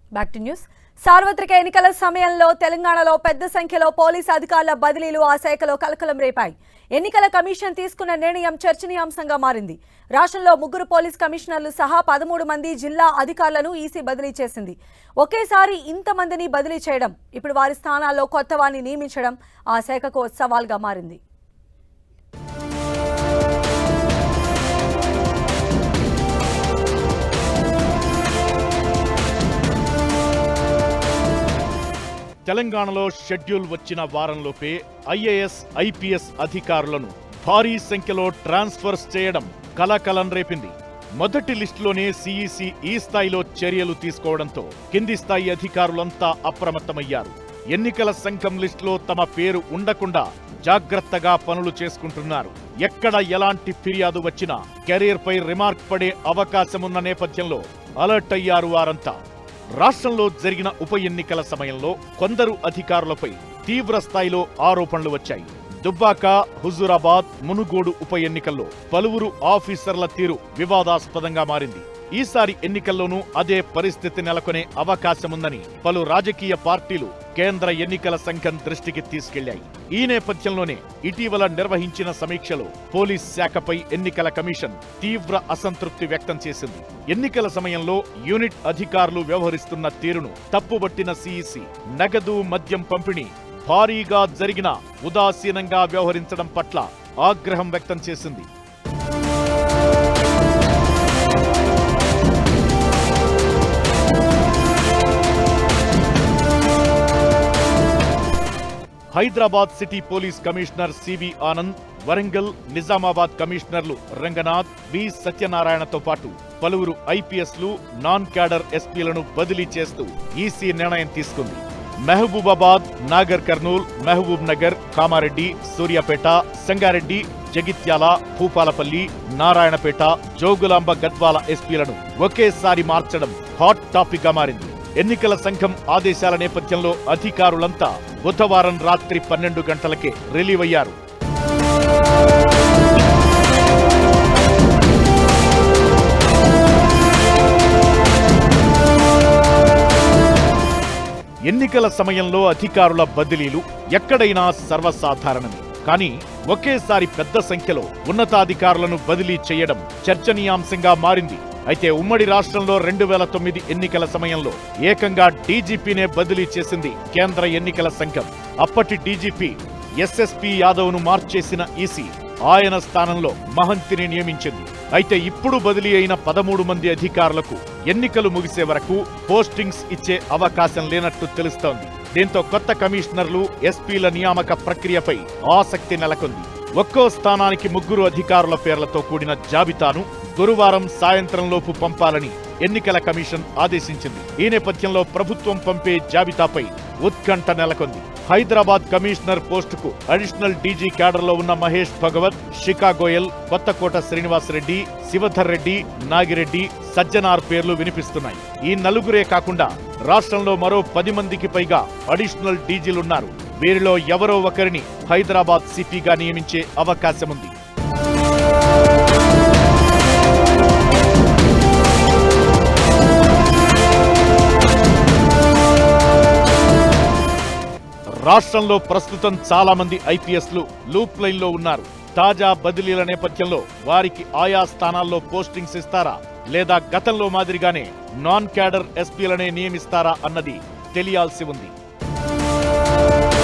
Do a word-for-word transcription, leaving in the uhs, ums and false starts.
Back to news. సార్వత్రిక ఎన్నికల సమయంలో తెలంగాణలో పెద్ద సంఖ్యలో పోలీసు అధికారుల బదిలీలు ఆ శాఖలో కలకలం రేపాయి. ఎన్నికల కమిషన్ తీసుకున్న నిర్ణయం చర్చనీయాంశంగా మారింది. రాష్ట్రంలో ముగ్గురు పోలీస్ కమిషనర్లు సహా పదమూడు మంది జిల్లా అధికారులను ఈసీ బదిలీ చేసింది. ఒకేసారి ఇంతమందిని బదిలీ చేయడం, ఇప్పుడు వారి స్థానాల్లో కొత్త వారిని నియమించడం ఆ శాఖకు సవాల్గా మారింది. తెలంగాణలో షెడ్యూల్ వచ్చిన వారంలోపే ఐఏఎస్, ఐపీఎస్ అధికారులను భారీ సంఖ్యలో ట్రాన్స్ఫర్స్ చేయడం కలకలం రేపింది. మొదటి లిస్టులోనే సీఈసీ ఈ స్థాయిలో చర్యలు తీసుకోవడంతో కింది స్థాయి అధికారులంతా అప్రమత్తమయ్యారు. ఎన్నికల సంఘం లిస్టులో తమ పేరు ఉండకుండా జాగ్రత్తగా పనులు చేసుకుంటున్నారు. ఎక్కడ ఎలాంటి ఫిర్యాదు వచ్చినా కెరీర్ పై రిమార్క్ పడే అవకాశమున్న నేపథ్యంలో అలర్ట్ అయ్యారు వారంతా. రాష్ట్రంలో జరిగిన ఉప ఎన్నికల సమయంలో కొందరు అధికారులపై తీవ్ర స్థాయిలో ఆరోపణలు వచ్చాయి. దుబ్బాక, హుజూరాబాద్, మునుగోడు ఉప ఎన్నికల్లో పలువురు ఆఫీసర్ల తీరు వివాదాస్పదంగా మారింది. ఈసారి ఎన్నికల్లోనూ అదే పరిస్థితి నెలకొనే అవకాశముందని పలు రాజకీయ పార్టీలు కేంద్ర ఎన్నికల సంఘం దృష్టికి తీసుకెళ్లాయి. ఈ నేపథ్యంలోనే ఇటీవల నిర్వహించిన సమీక్షలో పోలీస్ శాఖపై ఎన్నికల కమిషన్ తీవ్ర అసంతృప్తి వ్యక్తం చేసింది. ఎన్నికల సమయంలో యూనిట్ అధికారులు వ్యవహరిస్తున్న తీరును తప్పుబట్టిన సీఈసీ నగదు, మద్యం పంపిణీ భారీగా జరిగిన ఉదాసీనంగా వ్యవహరించడం పట్ల ఆగ్రహం వ్యక్తం చేసింది. Hyderabad city police commissioner CV Anand, Warangal, Nizamabad కమిషనర్లు రంగనాథ్, వి సత్యనారాయణతో పాటు పలువురు ఐపీఎస్లు, నాన్ క్యాడర్ ఎస్పీలను బదిలీ చేస్తూ ఈసీ నిర్ణయం తీసుకుంది. మహబూబాబాద్, నాగర్ కర్నూల్, మహబూబ్ నగర్, కామారెడ్డి, సూర్యాపేట, సంగారెడ్డి, జగిత్యాల, భూపాలపల్లి, నారాయణపేట, జోగులాంబ, గద్వాల ఎస్పీలను ఒకేసారి మార్చడం హాట్ టాపిక్ గా మారింది. ఎన్నికల సంఘం ఆదేశాల నేపథ్యంలో అధికారులంతా బుధవారం రాత్రి పన్నెండు గంటలకే రిలీవ్ అయ్యారు. ఎన్నికల సమయంలో అధికారుల బదిలీలు ఎక్కడైనా సర్వసాధారణమే. కానీ ఒకేసారి పెద్ద సంఖ్యలో ఉన్నతాధికారులను బదిలీ చేయడం చర్చనీయాంశంగా మారింది. అయితే ఉమ్మడి రాష్ట్రంలో రెండు వేల తొమ్మిది ఎన్నికల సమయంలో ఏకంగా డీజీపీనే బదిలీ చేసింది కేంద్ర ఎన్నికల సంఘం. అప్పటి డీజీపీ ఎస్ఎస్పీ యాదవ్ ను మార్చేసిన ఈసీ ఆయన స్థానంలో మహంతిని నియమించింది. అయితే ఇప్పుడు బదిలీ అయిన పదమూడు మంది అధికారులకు ఎన్నికలు ముగిసే వరకు పోస్టింగ్స్ ఇచ్చే అవకాశం లేనట్టు తెలుస్తోంది. దీంతో కొత్త కమిషనర్లు, ఎస్పీల నియామక ప్రక్రియపై ఆసక్తి నెలకొంది. ఒక్కో స్థానానికి ముగ్గురు అధికారుల పేర్లతో కూడిన జాబితాను గురువారం సాయంత్రంలోపు పంపాలని ఎన్నికల కమిషన్ ఆదేశించింది. ఈ నేపథ్యంలో ప్రభుత్వం పంపే జాబితాపై ఉత్కంఠ నెలకొంది. హైదరాబాద్ కమిషనర్ పోస్టుకు అడిషనల్ డీజీ క్యాడర్లో ఉన్న మహేష్ భగవత్, శిఖా గోయల్, కొత్తకోట శ్రీనివాసరెడ్డి, శివధర్ రెడ్డి, నాగిరెడ్డి, సజ్జనార్ పేర్లు వినిపిస్తున్నాయి. ఈ నలుగురే కాకుండా రాష్ట్రంలో మరో పది మందికి పైగా అడిషనల్ డీజీలున్నారు. వీరిలో ఎవరో ఒకరిని హైదరాబాద్ సిపిగా నియమించే అవకాశముంది. రాష్ట్రంలో ప్రస్తుతం చాలా మంది ఐపీఎస్లు లూప్ లైన్ లో ఉన్నారు. తాజా బదిలీల నేపథ్యంలో వారికి ఆయా స్థానాల్లో పోస్టింగ్స్ ఇస్తారా, లేదా గతంలో మాదిరిగానే నాన్ క్యాడర్ ఎస్పీలనే నియమిస్తారా అన్నది తెలియాల్సి ఉంది.